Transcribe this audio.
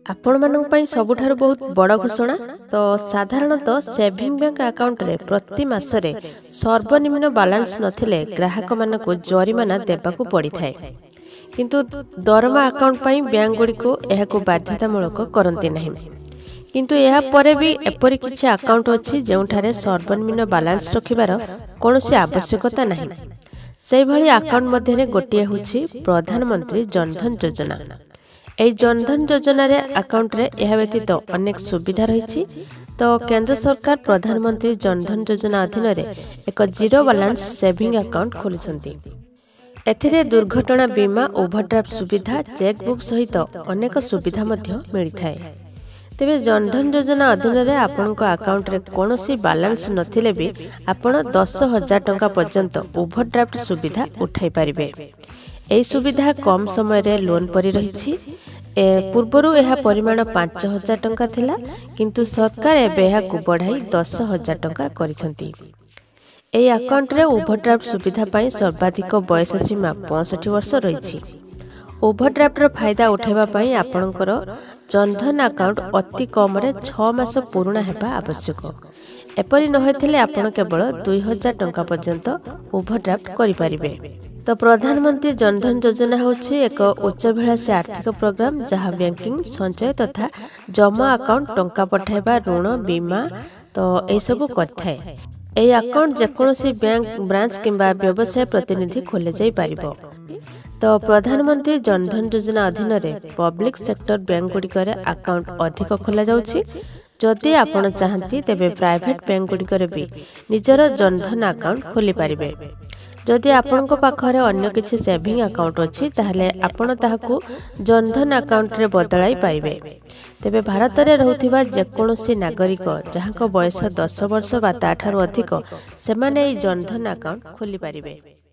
आपण मानक पई सबुठारु बहुत बड़ घोषणा। तो साधारणतः सेविंग बैंक अकाउंट रे प्रति मासरे सर्वनिम्न बैलेंस नथिले ग्राहक मानक जरिमाना देबाकू पड़ी थाए, किंतु दरमा अकाउंट पई बैंक गुडी को एहाकू बाध्यतामूलक करंती नाही। किंतु एहा परे भी एपरि किछि अकाउंट अछि जेउठारे सर्वनिम्न बैलेंस रखिबार कोनोसी आवश्यकता नाही। सेहि भली अकाउंट मध्ये गोटिए होछि प्रधानमंत्री जनधन योजना। एई जनधन योजना रे अकाउंट रे यह व्यतीत अनेक सुविधा रही। तो केंद्र सरकार प्रधानमंत्री जनधन योजना अधीन रे एक जीरो बैलेंस सेविंग अकाउंट खोलिछंती। एथिरे दुर्घटना बीमा, ओवरड्राफ्ट सुविधा, चेकबुक सहित अनेक सुविधा मध्य मिली थाए। तेबे जनधन योजना अधीन रे आपनक अकाउंट रे कोनोसी बैलेंस नथिले भी आपण 10,000 टंका पर्यंत ओवरड्राफ्ट सुविधा उठाई पारिबे। एई सुविधा कम समय रे लोन परि रहिछि। पूर्वरु एहा परिमाण 5,000 टंका थिला, किंतु सरकार एबे एहाकू बढ़ाई 10,000 टंका करिसंती। एई अकाउंट रे ओवरड्राफ्ट सुविधा पई सर्वाधिक बयस सीमा 65 वर्ष रहिछि। ओवरड्राफ्ट रो फायदा उठाइबा पई आपणकर जनधन अकाउंट अति कम रे 6 मास पुराना हेबा आवश्यक। एपरि न होइथिले आपण केवल 2,000 टंका पर्यंत ओवरड्राफ्ट करि पारिबे। तो प्रधानमंत्री जनधन योजना होछि एक उच्चभिलाषी आर्थिक प्रोग्राम जहाँ बैंकिंग, संचय तथा जमा अकाउंट टंका पठाइबा, ऋण, बीमा तो ए सब करथाय। एई अकाउंट जेकोसी बैंक ब्रांच किंबा व्यवसाय प्रतिनिधि खोले जाई पारिबो। तो प्रधानमंत्री जनधन योजना अधीन रे पब्लिक सेक्टर बैंक गुडिकर अकाउंट अधिक खोला जाउछि। जदि आपण चाहंती तेबे प्राइवेट बैंक गुडिकर भी निजर जनधन अकाउंट खोली पारिबे। जदि आपनक पाखरे अन्य किछि सेविंग अकाउंट अछि ताहले आपण ताहाकू जनधन अकाउंट रे बदलाई पाइबे। तेबे भारत रे रहउथिबा जेकोसी नागरिक जहांक बयस 10 वर्ष बा ताठारु अधिक सेमाने जनधन अकाउंट खोली पारिबे।